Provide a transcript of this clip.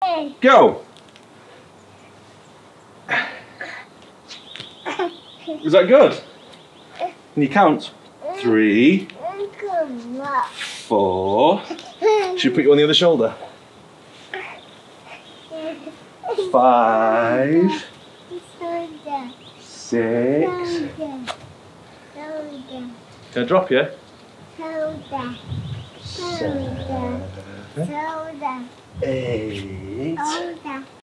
Go! Was that good? Can you count? 3, 4. Should we put you on the other shoulder? 5, 6. Can I drop you? 7, 8.